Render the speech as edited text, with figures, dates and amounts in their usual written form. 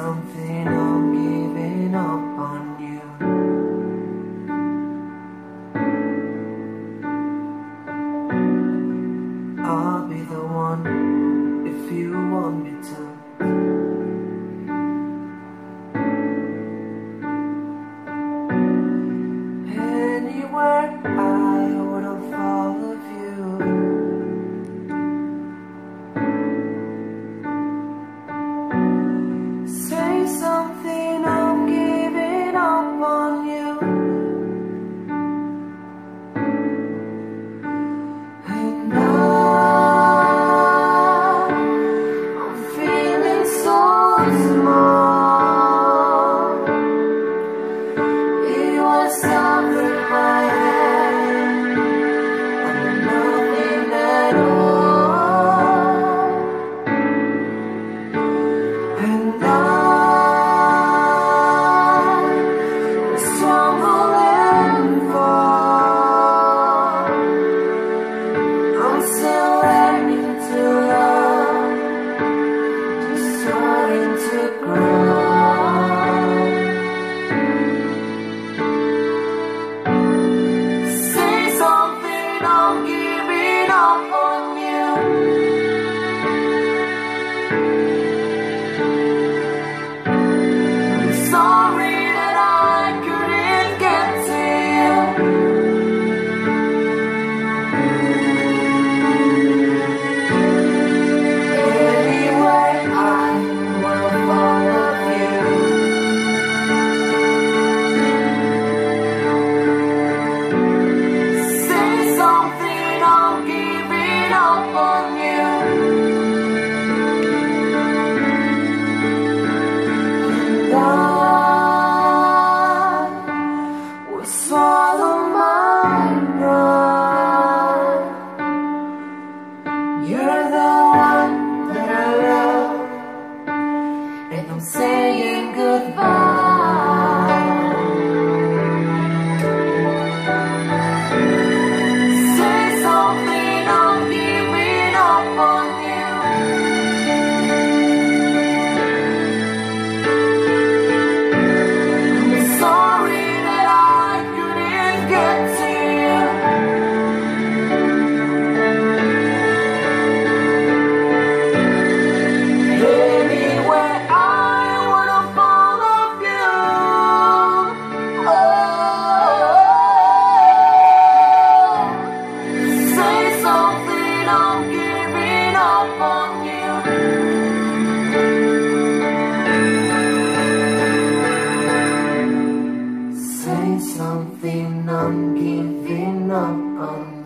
something, I'm giving up on you. I'll be the one if you want me to. Anywhere I wanna follow you. Say something, I'm giving up on you. And I'm feeling so small. It was something my hand, I'm nothing at all. And stumble and fall. I'm still learning to love, just starting to grow. Say something, I'm giving up on you. I'm sorry that I couldn't get to you. Anyway, I will follow you. Say something, I'm giving up on you. And I will swallow my pride. You're the one that I love, and I'm saying goodbye. Say something, I'm giving up on you. I'm sorry that I couldn't get to you. Anywhere I wanna follow you. Say something, I'm giving up on you. Say something, I'm giving up on you.